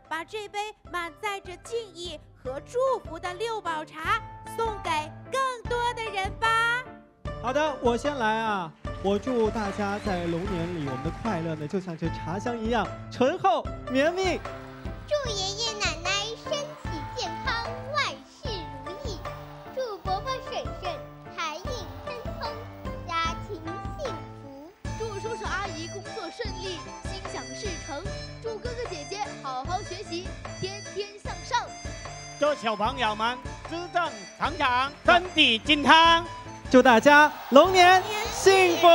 把这杯满载着敬意和祝福的六宝茶送给更多的人吧。 好的，我先来啊！我祝大家在龙年里，我们的快乐呢，就像这茶香一样醇厚绵密。 祝爷爷奶奶身体健康，万事如意。祝伯伯婶婶财运亨通，家庭幸福。 祝叔叔阿姨工作顺利，心想事成。祝哥哥姐姐好好学习，天天向上。 祝小朋友们滋正常长，身体健康。 祝大家龙年幸福！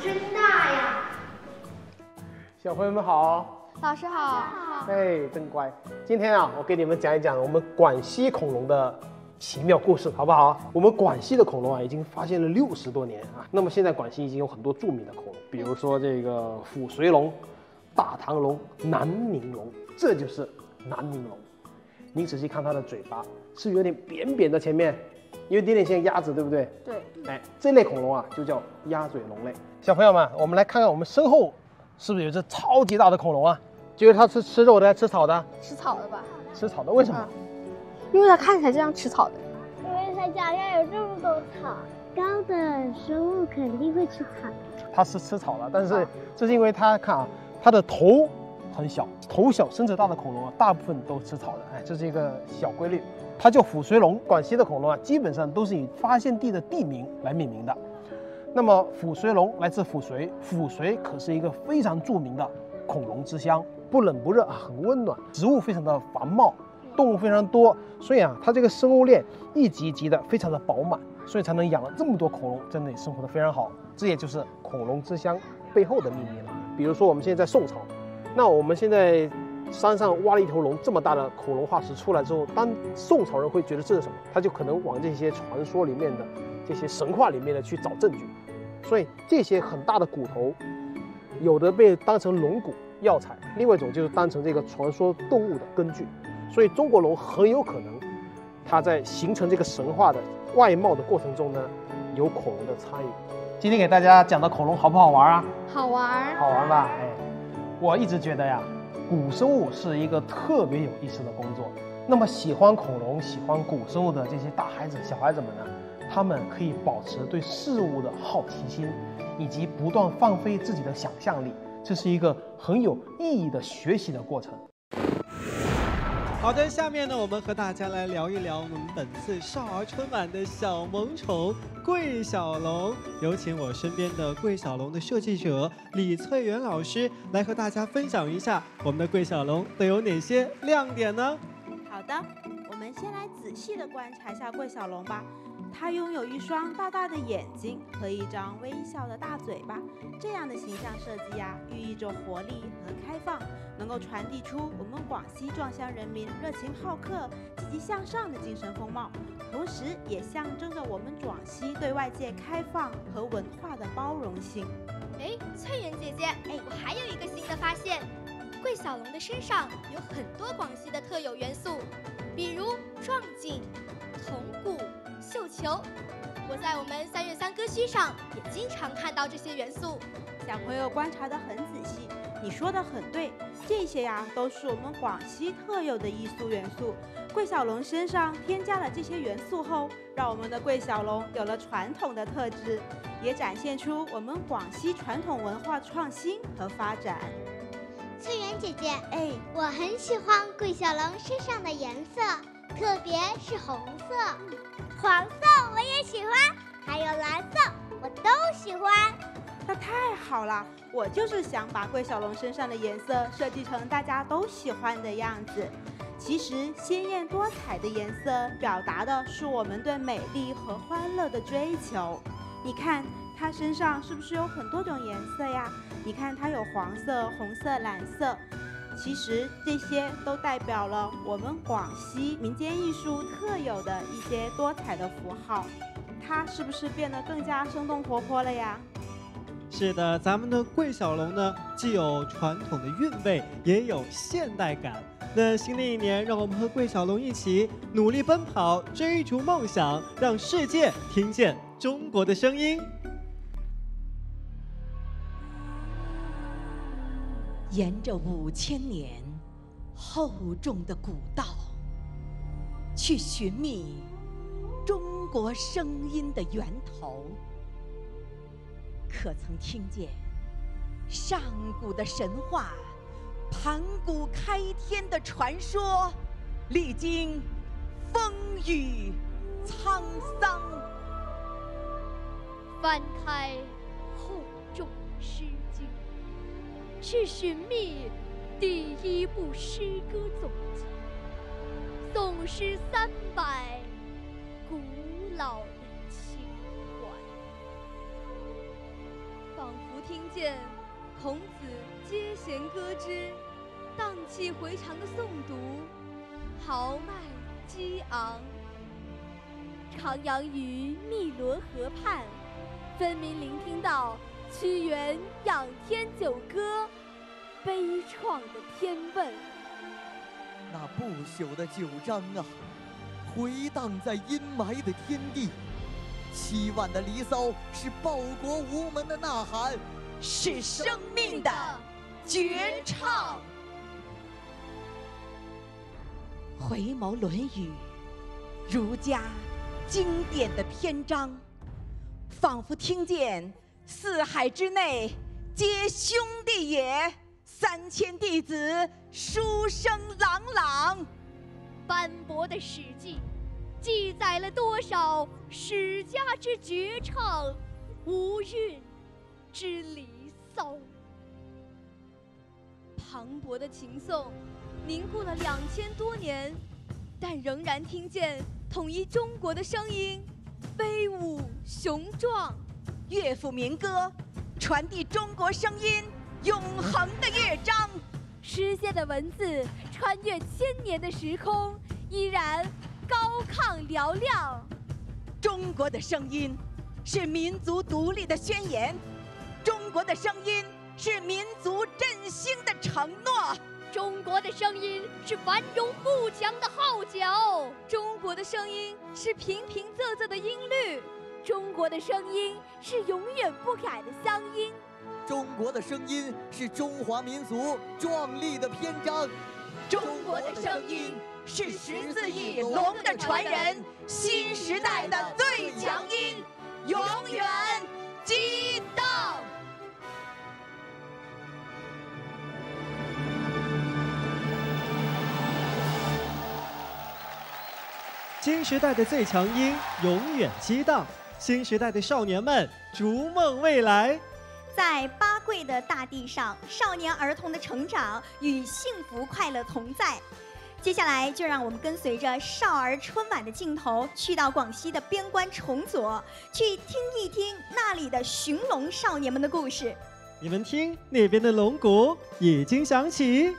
真大呀！ 小朋友们好， 老师好。 哎，真乖。今天啊，我给你们讲一讲我们广西恐龙的奇妙故事，好不好？我们广西的恐龙啊，已经发现了60多年啊。那么现在广西已经有很多著名的恐龙，比如说这个虎髓龙、大唐龙、南宁龙，这就是南宁龙。你仔细看它的嘴巴，是有点扁扁的，前面有一点点像鸭子，对不对？ 对。 哎，这类恐龙啊，就叫鸭嘴龙类。小朋友们，我们来看看我们身后是不是有只超级大的恐龙啊？觉得它是吃肉的还是吃草的？ 吃草的吧？ 吃草的，为什么？ 因为它看起来就像吃草的。 因为它脚下有这么多草，高的生物肯定会吃草。 它是吃草的，但是这是因为它看啊，它的头很小，头小身子大的恐龙啊，大部分都吃草的。哎，这是一个小规律。它叫虎髓龙。广西的恐龙啊，基本上都是以发现地的地名来命名的。那么虎髓龙来自虎髓，虎髓可是一个非常著名的恐龙之乡，不冷不热啊，很温暖，植物非常的繁茂，动物非常多，所以啊，它这个生物链一级一级的非常的饱满，所以才能养了这么多恐龙在那里生活的非常好。这也就是恐龙之乡背后的秘密了。比如说我们现在在宋朝，那我们现在山上挖了一头龙这么大的恐龙化石出来之后，当宋朝人会觉得这是什么，他就可能往这些传说里面的、这些神话里面的去找证据。所以这些很大的骨头，有的被当成龙骨药材，另外一种就是当成这个传说动物的根据。所以中国龙很有可能，它在形成这个神话的外貌的过程中呢，有恐龙的参与。今天给大家讲的恐龙好不好玩啊？ 好玩。 好玩吧？哎，我一直觉得呀，古生物是一个特别有意思的工作。那么喜欢恐龙、喜欢古生物的这些大孩子、小孩子们呢，他们可以保持对事物的好奇心，以及不断放飞自己的想象力，这是一个很有意义的学习的过程。 好的，下面呢，我们和大家来聊一聊我们本次少儿春晚的小萌宠桂小龙。有请我身边的桂小龙的设计者李翠媛老师来和大家分享一下我们的桂小龙都有哪些亮点呢？ 好的，我们先来仔细的观察一下桂小龙吧。它拥有一双大大的眼睛和一张微笑的大嘴巴，这样的形象设计呀，寓意着活力和开放，能够传递出我们广西壮乡人民热情好客、积极向上的精神风貌，同时也象征着我们广西对外界开放和文化的包容性。 哎，翠媛姐姐，我还有一个新的发现，桂小龙的身上有很多广西的特有元素，比如壮锦、铜鼓、绣球。我在我们3月3歌墟上也经常看到这些元素。 小朋友观察得很仔细，你说得很对，这些呀都是我们广西特有的艺术元素。桂小龙身上添加了这些元素后，让我们的桂小龙有了传统的特质，也展现出我们广西传统文化创新和发展。 翠媛姐姐，我很喜欢桂小龙身上的颜色，特别是红色、黄色我也喜欢，还有蓝色我都喜欢。 那太好了，我就是想把桂小龙身上的颜色设计成大家都喜欢的样子。其实鲜艳多彩的颜色表达的是我们对美丽和欢乐的追求。你看它身上是不是有很多种颜色呀？你看它有黄色、红色、蓝色，其实这些都代表了我们广西民间艺术特有的一些多彩的符号。它是不是变得更加生动活泼了呀？ 是的，咱们的桂小龙呢，既有传统的韵味，也有现代感。那新的一年，让我们和桂小龙一起努力奔跑，追逐梦想，让世界听见中国的声音。 沿着5000年厚重的古道，去寻觅中国声音的源头，可曾听见上古的神话、盘古开天的传说，历经风雨沧桑？ 翻开厚重诗经，去寻觅第一部诗歌总集，宋诗300，古老的情怀，仿佛听见孔子接弦歌之，荡气回肠的诵读，豪迈激昂。徜徉于汨罗河畔，分明聆听到屈原仰天九歌，悲怆的天问。 那不朽的九章啊，回荡在阴霾的天地。7万的离骚是报国无门的呐喊， 是生命的绝唱。回眸《论语》，儒家经典的篇章，仿佛听见四海之内皆兄弟也，3000弟子书声朗朗。 斑驳的《史记》记载了多少史家之绝唱，无韵之离骚。 磅礴的秦颂凝固了2000多年，但仍然听见统一中国的声音，威武雄壮。 乐府民歌传递中国声音永恒的乐章， 诗仙的文字穿越1000年的时空，依然高亢嘹亮。 中国的声音是民族独立的宣言，中国的声音是民族振兴的承诺， 中国的声音是繁荣富强的号角， 中国的声音是平平仄仄的音律，中国的声音是永远不改的乡音， 中国的声音是中华民族壮丽的篇章， 中国的声音是14亿龙的传人，新时代的最强音，永远激荡。 新时代的最强音，永远激荡。新时代的少年们，逐梦未来。 在八桂的大地上，少年儿童的成长与幸福快乐同在。接下来就让我们跟随着少儿春晚的镜头，去到广西的边关崇左，去听一听那里的寻龙少年们的故事。 你们听，那边的龙鼓已经响起。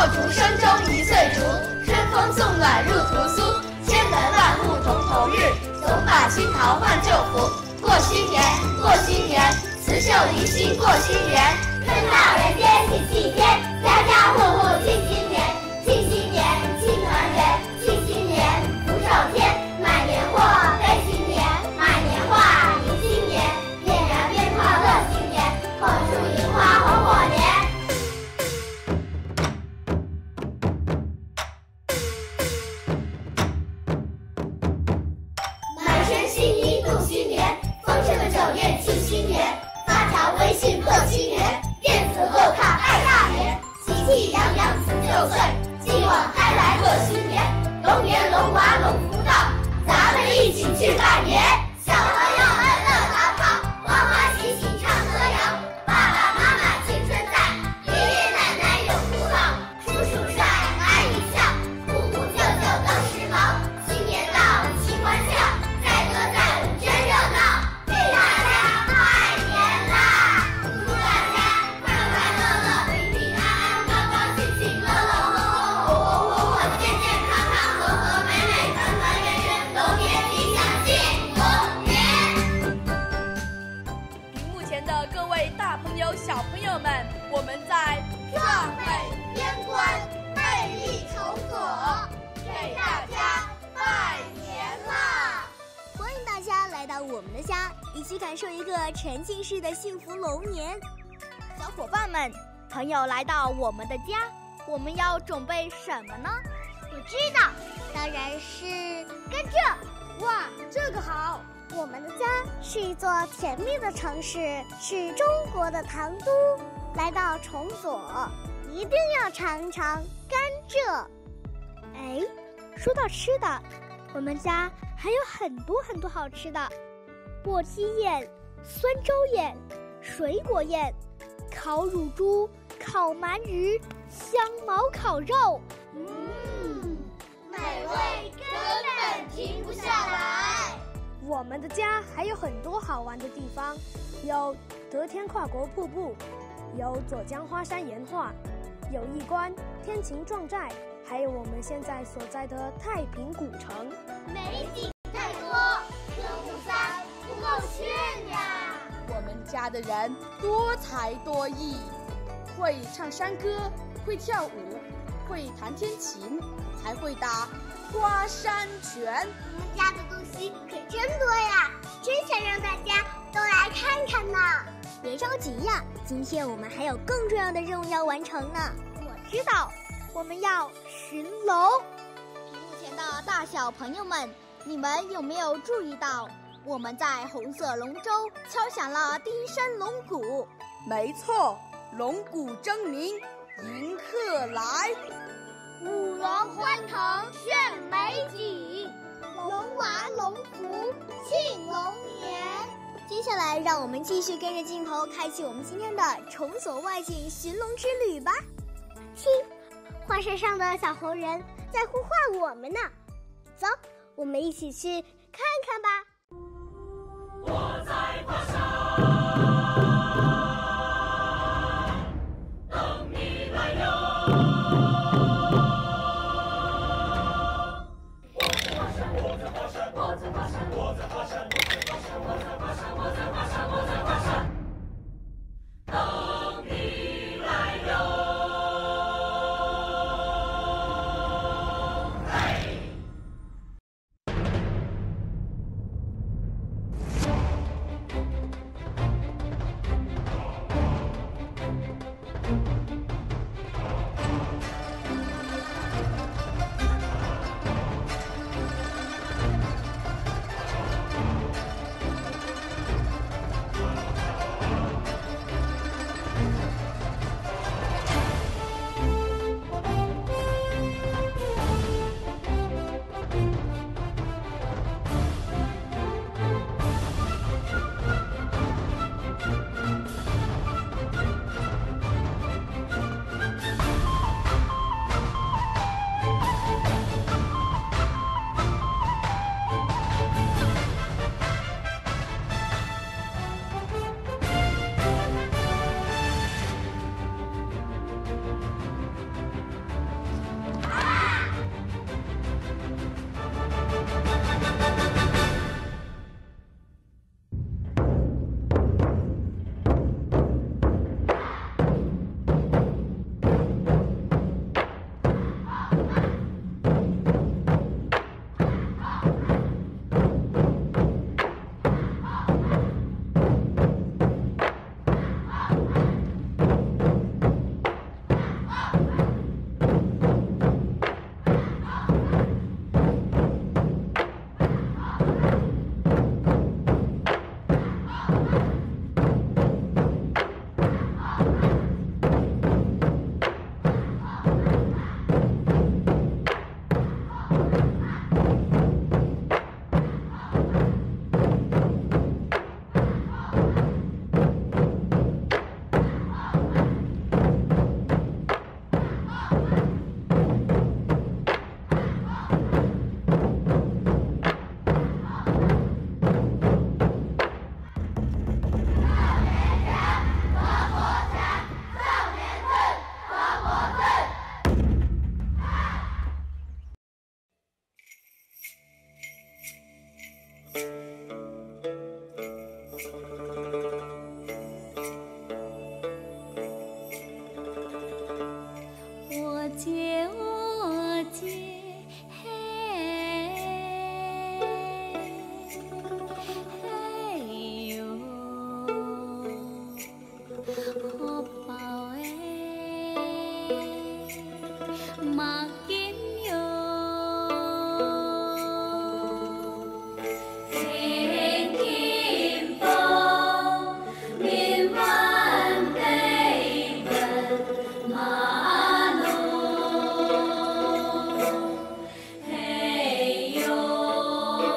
爆竹声中一岁除，春风送暖入屠苏。千门万户曈曈日，总把新桃换旧符。过新年，过新年，辞旧迎新过新年。 春到人间喜气天，家家户户庆新年，庆新年，庆团圆，庆新年，福寿天，买年货备新年，买年画迎新年，点燃鞭炮乐新年，捧出樱花红火年。 满身新衣度新年，丰盛的酒宴庆新年，发条微信贺新年，电子贺卡爱大年，喜气洋洋辞旧岁，继往开来贺新年，龙年龙娃龙福到，咱们一起去拜年。小朋友们乐淘淘，欢欢喜喜唱歌谣，爸爸妈妈青春在，爷爷奶奶永不老，叔叔帅阿姨笑，姑姑舅舅更时髦。新年到，齐欢笑，载歌载舞真热闹，给大家拜年啦！祝大家快快乐乐、平平安安、高高兴兴、乐乐呵呵、红红火火、健健康康、和和美美、团团圆圆，龙年吉祥进龙年。 屏幕前的各位大朋友、小朋友们，我们在壮美边关，魅力重左，给大家拜年啦！ 欢迎大家来到我们的家，一起感受一个沉浸式的幸福龙年。 小伙伴们，朋友来到我们的家，我们要准备什么呢？ 我知道，当然是甘蔗。 哇，这个好！ 我们的家是一座甜蜜的城市，是中国的糖都。来到崇左，一定要尝一尝甘蔗。哎，说到吃的，我们家还有很多好吃的：簸箕宴、酸粥宴、水果宴、烤乳猪、烤鳗鱼、香茅烤肉。 美味根本停不下来。 我们的家还有很多好玩的地方，有德天跨国瀑布，有左江花山岩画，有驿关、天晴壮寨，还有我们现在所在的太平古城。 美景太多，歌舞3不够炫呀！ 我们家的人多才多艺，会唱山歌，会跳舞，会弹天琴，还会打花山拳。 我们家的东西可真多呀，真想让大家都来看看呢。别着急呀，今天我们还有更重要的任务要完成呢。我知道，我们要寻龙。 屏幕前的大小朋友们，你们有没有注意到，我们在红色龙舟敲响了第一声龙鼓？ 没错，龙鼓狰鸣，迎客来。 舞龙欢腾炫美景，龙娃龙福庆龙年。 接下来，让我们继续跟着镜头，开启我们今天的崇左外景寻龙之旅吧。 听，花山上的小红人在呼唤我们呢。走，我们一起去看看吧。 我在爬山，等你来哟。我在爬山，我在爬山，我在爬山，我在爬山，我在爬山，等你来哟。 姐，我姐，嘿，嘿哟，好宝诶，马金哟，天金宝，民万代本马路，嘿哟。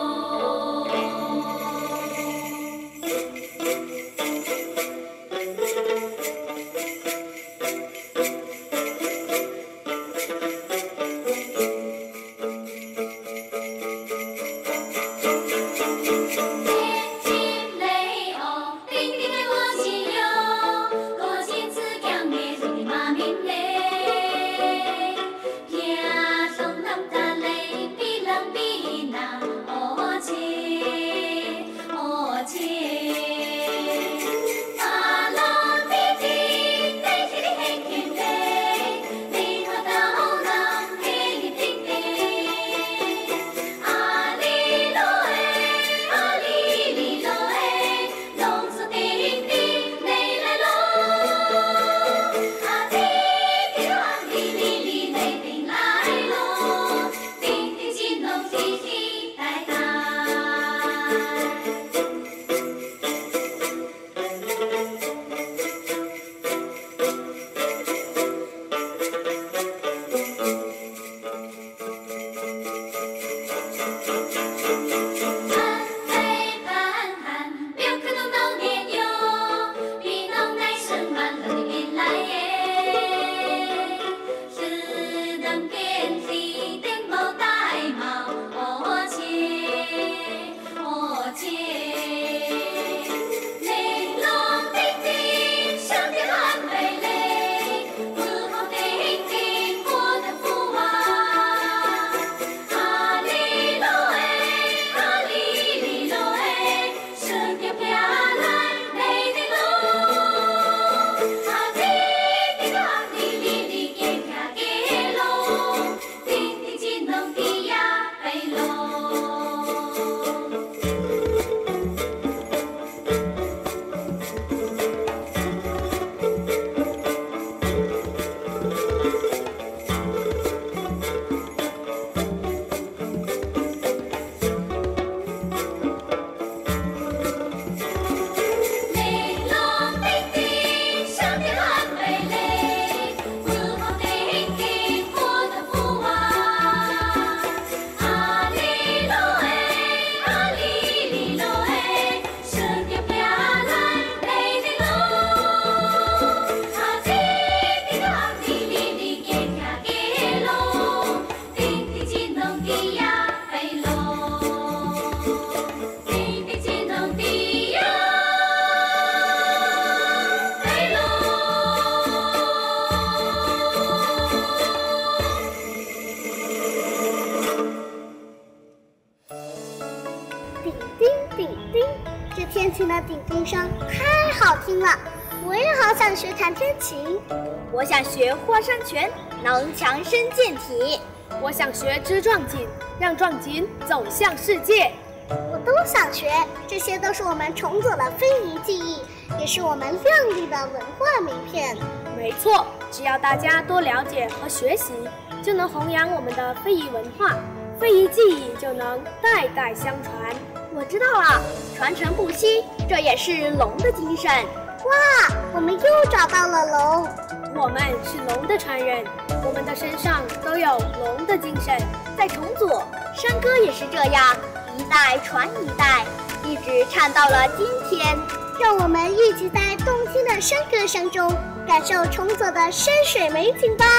天琴的叮叮声太好听了，我也好想学弹天琴。 我想学花山拳，能强身健体。 我想学织壮锦，让壮锦走向世界。 我都想学，这些都是我们重左的非遗技艺，也是我们亮丽的文化名片。 没错，只要大家多了解和学习，就能弘扬我们的非遗文化，非遗技艺就能代代相传。 我知道了，传承不息，这也是龙的精神。 哇，我们又找到了龙。 我们是龙的传人，我们的身上都有龙的精神。 在重左，山歌也是这样，一代传一代，一直唱到了今天。 让我们一起在动听的山歌声中，感受重左的山水美景吧。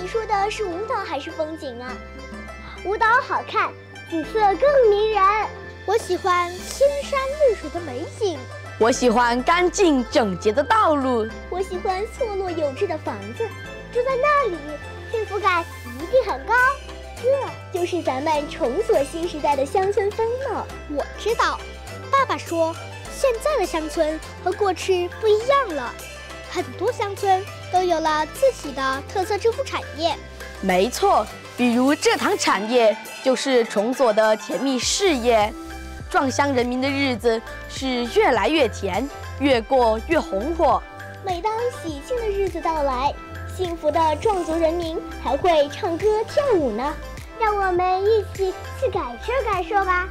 你说的是舞蹈还是风景啊？舞蹈好看，景色更迷人。我喜欢青山绿水的美景。 我喜欢干净整洁的道路。 我喜欢错落有致的房子，住在那里，幸福感一定很高。这就是咱们重锁新时代的乡村风貌。我知道，爸爸说，现在的乡村和过去不一样了，很多乡村都有了自己的特色致富产业。 没错，比如蔗糖产业就是重锁的甜蜜事业。壮乡人民的日子是越来越甜，越过越红火。 每当喜庆的日子到来，幸福的壮族人民还会唱歌跳舞呢。让我们一起去感受感受吧。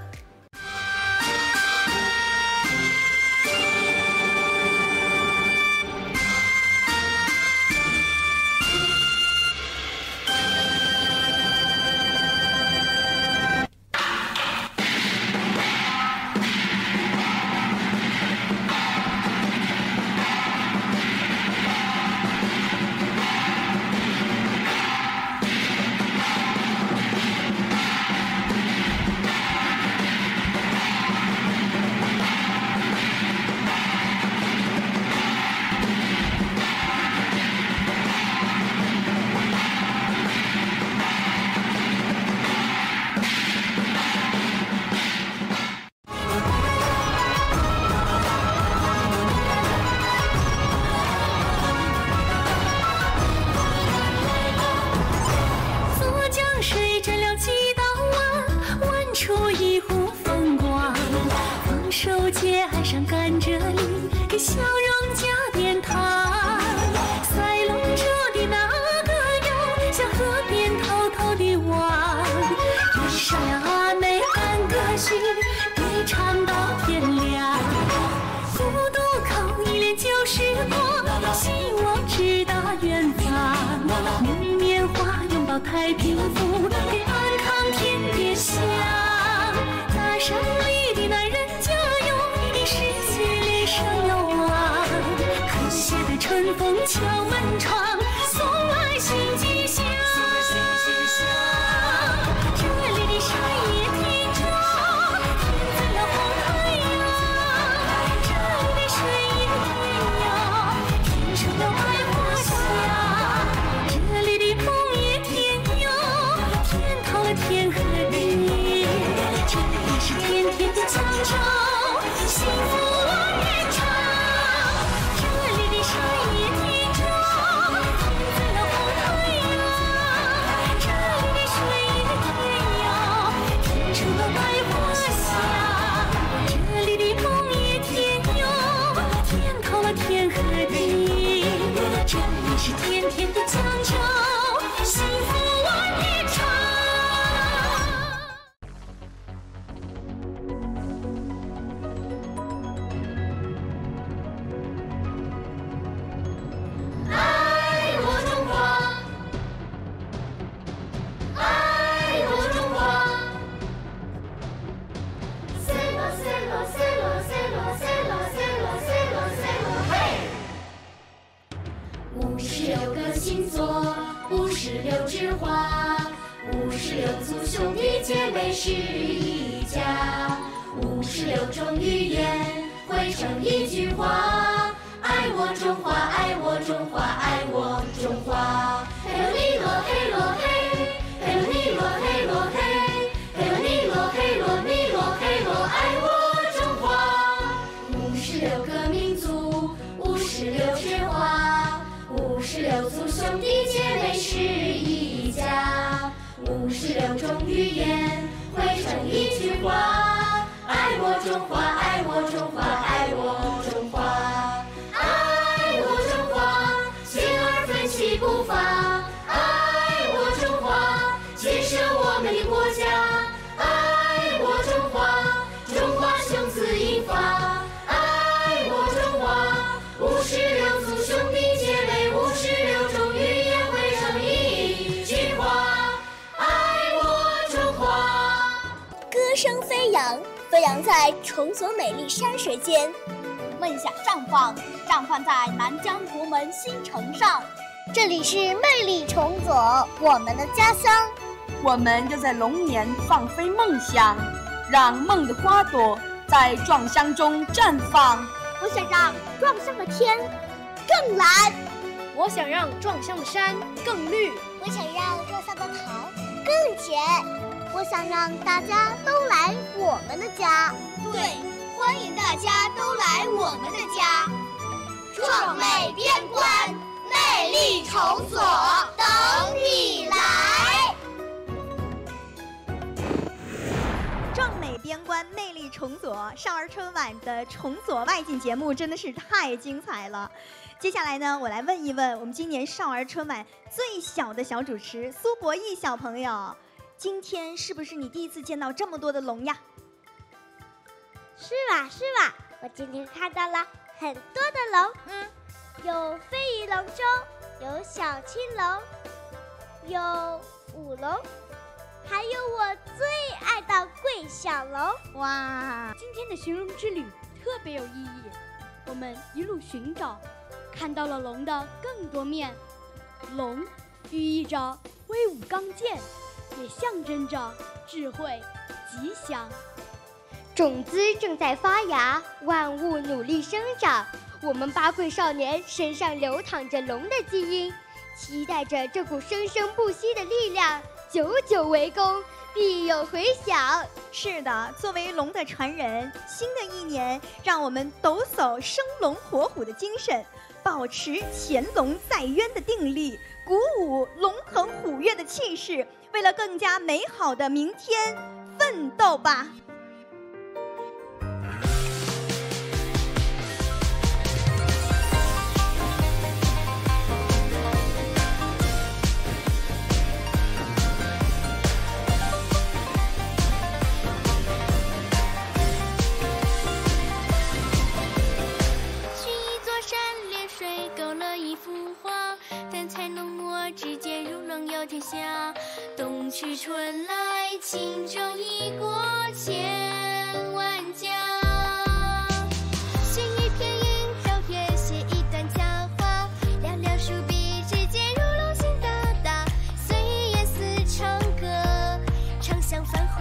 太平福，给安康添点香。大山里的男人加油，一世界脸上有光。和谐的春风敲门窗，送来新吉祥。这里的山野田庄，天在了红太阳。这里的水也天涯，天出了百花香。这里的风也天逃了天和地，这里是甜甜的江州，幸福万年长。这里的山野田庄，天在了红太阳。这里的水也天涯，天出了百花香。这里的梦也天涯，天逃了天和地，这里是甜甜的江州，幸福万年长。 56个星座，56枝花，56族兄弟结为是一家，56种语言汇成一句话，爱我中华，爱我中华，爱我中华。嘿罗尼罗，嘿罗嘿，嘿罗尼罗，嘿罗嘿，嘿罗尼罗，嘿罗尼罗，嘿罗，爱我中华。56个民族，56枝花，56族兄弟姐妹是一家，56种语言汇成一句话，爱我中华，爱我中华，爱我中华，爱我中华，健儿奋起步伐，爱我中华，建设我们的国家，爱我中华，中华雄姿英发，爱我中华，56族兄弟姐妹，56种语言汇成一句话，爱我中华。 歌声飞扬，飞扬在重锁美丽山水间； 梦想绽放，绽放在南疆国门新城上； 这里是魅力重左，我们的家乡。 我们要在龙年放飞梦想，让梦的花朵在壮乡中绽放。 我想让壮乡的天更蓝， 我想让壮乡的山更绿， 我想让壮乡的糖更甜，我想让大家都来我们的家。 对，欢迎大家都来我们的家。壮美边关，魅力重左，等你来。 壮美边关，魅力重左，少儿春晚的重左外景节目真的是太精彩了。接下来呢，我来问一问我们今年少儿春晚最小的小主持苏博义小朋友，今天是不是你第一次见到这么多的龙呀？ 是吧，我今天看到了很多的龙，有飞鱼龙舟，有小青龙，有舞龙，还有我最爱的桂小龙。 哇！今天的寻龙之旅特别有意义，我们一路寻找，看到了龙的更多面。龙寓意着威武刚健，也象征着智慧吉祥。 种子正在发芽，万物努力生长。我们八桂少年身上流淌着龙的基因，期待着这股生生不息的力量，久久为功，必有回响。 是的，作为龙的传人，新的一年，让我们抖擞生龙活虎的精神，保持潜龙在渊的定力，鼓舞龙腾虎跃的气势，为了更加美好的明天奋斗吧。 天下，冬去春来，轻舟已过千万江。写一篇萦绕月，写一段佳话，寥寥数笔之间，如龙行大大，岁月似长歌，长相繁华。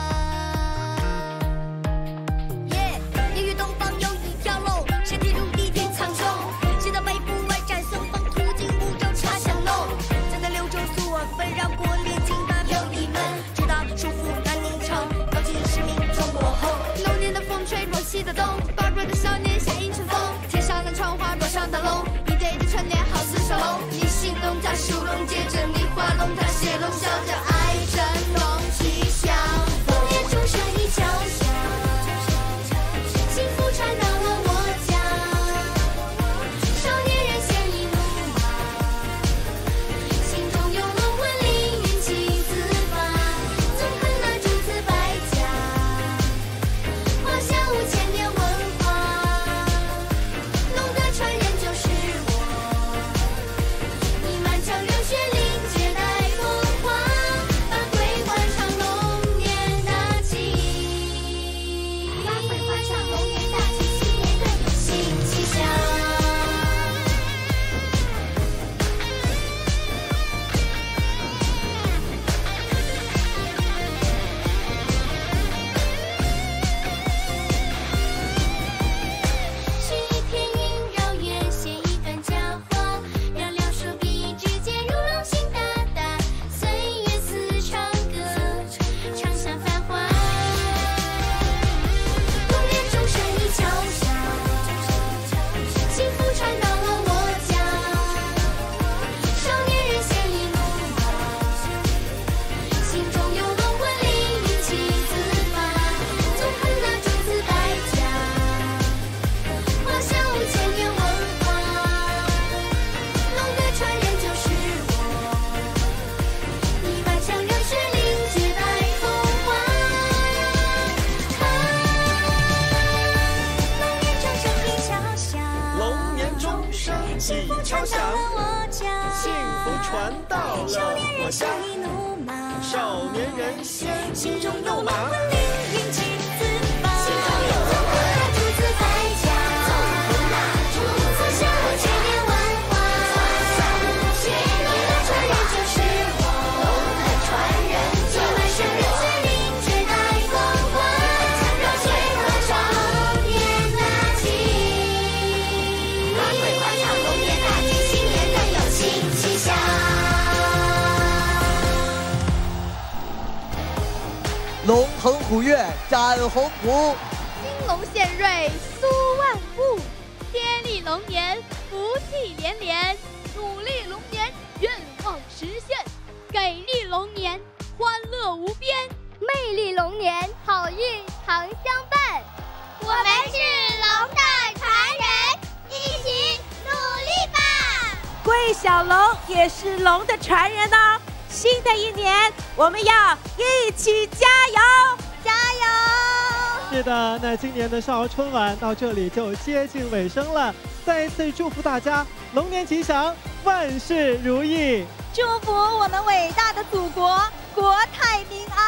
夜与东方有一条龙，身体如地天苍穹，写到北部外战僧方，途经五洲茶香浓。纷扰过列经大有一门，直达束缚南宁城，高举使命中国后。龙年的风吹若西的东，八瑞的少年夏迎春风，天上的窗花若上的龙，一对的春联好似手龙。你心动加属龙，接着你画龙，他写龙，笑着爱着龙，吉祥。龙年钟声已敲响，幸福传到了我家。少年人鲜衣怒马，心中有龙魂凌云起自发，纵横那诸子百家，华夏5000年文化。龙的传人就是我，你满腔热血凌绝代风华，八桂欢唱龙年大吉，八桂欢唱龙年大吉，新年更有新气象。取一篇萦绕月，写一段佳话，寥寥数笔之间，如龙行大大，岁月似长歌，长相繁华。龙年钟声已敲响，幸福传到了我家。少年人鲜衣怒马，心中有龙魂凌云起自发，纵横那诸子百家，华夏5000年文化。龙的传人就是我，你满腔热血凌绝代风华。龙年钟声已敲响， 龙年钟声已敲响，幸福传到了我家。 少年人鲜衣怒马， 少年人鲜心中衣怒马， 有龙魂凌云起自发，心中有龙魂那诸子百家，华夏5000年文化。 龙腾虎跃展宏图， 金龙献瑞苏万物，天利龙年福气连连，努力龙年愿望实现，给力龙年欢乐无边， 魅力龙年好运常相伴。 我们是龙的传人，一起努力吧！ 桂小龙也是龙的传人哦。新的一年，我们要一起加油！ 加油！ 是的，那今年的少儿春晚到这里就接近尾声了。再一次祝福大家龙年吉祥，万事如意！ 祝福我们伟大的祖国国泰民安！